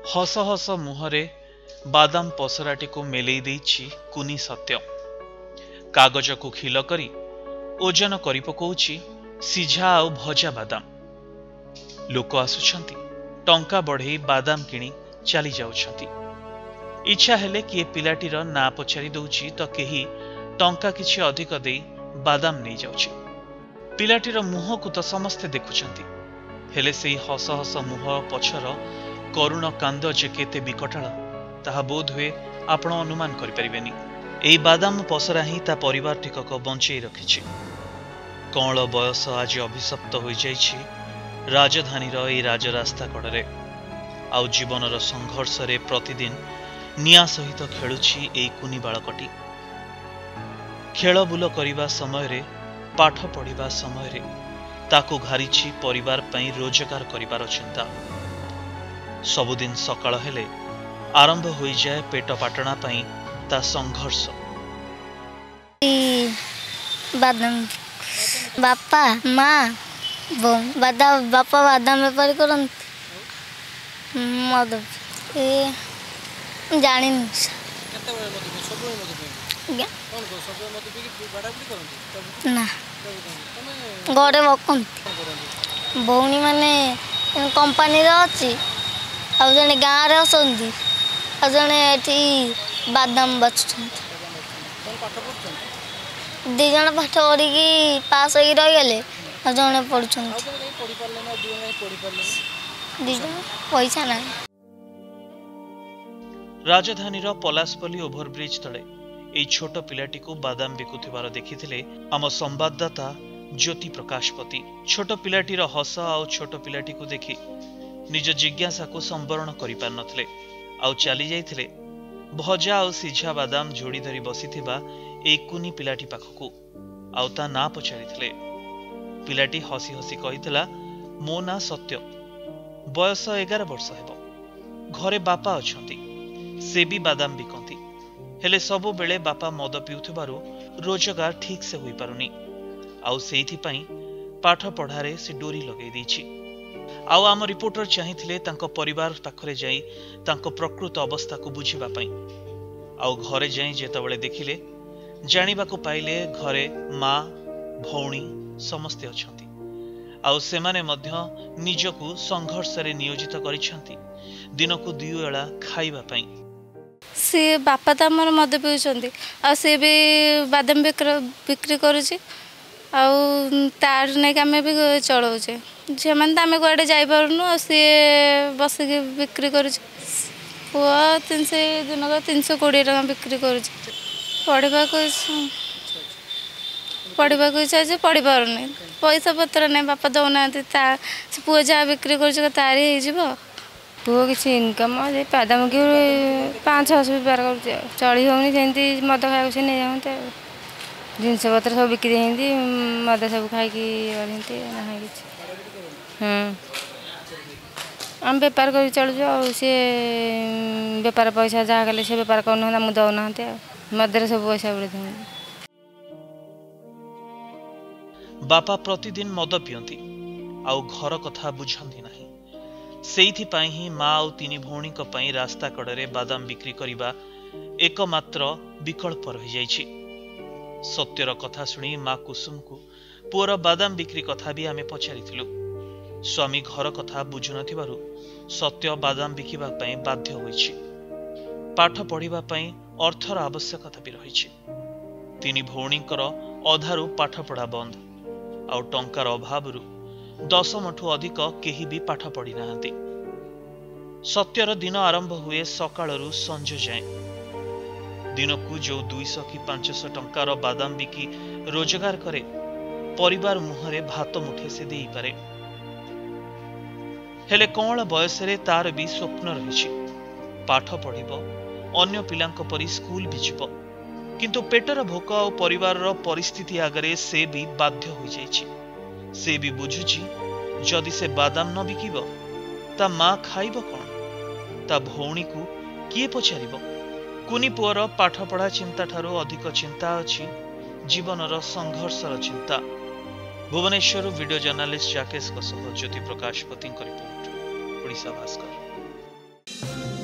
हस हस मुहरे बादाम पसराटी को मेलई देइछि कुनी सत्य। कागज को खिल करी ओजन करी पकौछि सिझा आउ भजा बादाम। लोक आसुछंती टंका बढ़ई बादाम किणी चली जाउछंती। इच्छा हेले किए पिलाटीर ना पचारि दउछि तो केही टंका किछि अधिक देई बादाम नहीं जाउछि। पिलाटीर मुह को तो समस्ते देखुछंती, हेले सेई हस हस मुह पछर करुण कांद जे केते विकटाळ ताहा बोध हुए आपण अनुमान करि परिबेनी। एई बादाम पसरा ही ता परिवार टिकक बंचेई रखिछि। कौल बयस आज अभिशप्त हो जाइछि राजधानीर एई राजरास्ता कड़े। आउ जीवनर संघर्ष रे प्रतिदिन निया सहित खेलुछि एई कुनी बालकटी। खेल बुल करिबा समय रे, पाठ पढ़िबा समय रे ताकू घारिछि परिवार पई रोजगार करिबार चिंता। सबुदिन सकाळ हेले आरंभ होई जाए पेट पाटणा पई ता संघर्ष। बादाम बापा माँ बापा बादाम बेपारी करन मद जानी ना घरे बकती भौणी माने कंपानी अच्छी आ जड़े गाँव में आसती आ जड़े ये बादाम बचुं दी जन पाठ पढ़ी पास हो रहीगले आ जड़े पढ़ुं दी जन पैसा ना। राजधानीर पलासपल्ली ओभरब्रिज तले एई छोट पिलाटी को बादाम बिकुथिबार देखिथिले आम संवाददाता ज्योति प्रकाशपति। छोट पिलाटीर हस आउ छोट पिलाटी को देखि निज जिज्ञासा को संवरण करि पार नथले। आउ चली जाइथिले भजा आउ सिझा बादाम जोड़ी धरी बसिथिबा एई कुनी पिलाटी पाखकू। आउ ता ना पचारिथिले। पिलाटी हसी हसी कहिथिला, मो ना सत्य, बयस 11 वर्ष हेबो। घरे बापा अछंती, से भी बादाम बिकती, हेले सबु बेले बापा मद पिउथिबारु रोजगार ठीक से होई पारुनी। आउ सेइथि पई पाठ पढ़ारे से डोरी लगेई दैछि। आउ आम रिपोर्टर चाहिथिले तांको परिवार पाखरे जाई तांको प्रकृत अवस्था को बुझिबा पई। आउ घरे जाई जेतबेले देखिले जानिबा को पाइले घरे माँ भौणी समस्ते अछंती। आउ सेमाने मध्य निजकु संघर्ष रे नियोजित करिसंती दिनकु 2 वेला खाइबा पई। सी बापा तो आम मद पिउछंती आ सी भी बादाम बिक्री करुचे तार नहीं आम भी चलाऊे झील मैंने तो आम कड़े जापरूँ सी बसिक बिक्री करुचे पुआ 300 दिन का 320 टका बिक्री करुचे। पढ़ा इच्छा है पढ़ी पारनी पैसा पत्र नहीं बापा दौना पुआ जहाँ बिक्री कर तारी हो पुआ किसी इनकम बादाम की 500 बेपार कर चली होनी सेमती मद खाया से नहीं जाते जिनस पत्र सब बिक्री होती मद सब खाई आम बेपार कर चलुँ सी बेपार पैसा जहाँ कले से बेपार करना मुझे दौना मदरे सब पैसा उड़े। बापा प्रतिदिन मद पियंती आउ घर कथा बुझंती नाही। सेइथि पाई ही माँ आउ 3 भौणी को पाई रास्ता कड़े बादाम बिक्री करिबा एकमात्र विकल्प रही जाइछि। सत्यर कथा सुनी माँ कुसुम को पुअर बादाम बिक्री कथा भी आमे पचारिथिलु। स्वामी घर कथा बुझु नथिबारु सत्य बादाम बिकिबा पाई बाध्य होइछि। पाठ पढ़िबा पाई अर्थर आवश्यकता भी रहिछि। 3 भौणीकर अधारु पाठ पढ़ा बंद आउ टंकार अभावरु 10 मठु अधिक केही भी पाठ पढ़ी नाहंती। सत्यर दिन आरंभ हुए सकाळरु संज जाए। दिनकु जो 200 कि 500 टंकार बादाम बिकी रोजगार करे परिवार मुहरे भात मुठे से देई पारे। हेले कौन बयस रे तार भी स्वप्न रहिछि, पाठ पढ़िबो, अन्य पिलांक परी स्कूल भी जिवो, किंतु पेटर भोक और परिवार परिस्थिति आगरे से भी बाध्य हो जाइछि। से भी बुझुछि जदि से बादाम न बिकिब ता माँ खाइब कौन, ता भौणी को किए पचारिब। कुनी पुअर पाठ पढ़ा चिंता ठारो अधिक चिंता अछि जीवनर संघर्षर चिंता। Bhubaneswar video journalist Rakesh Jyoti Prakashpati report, Odisha Bhaskar. Report.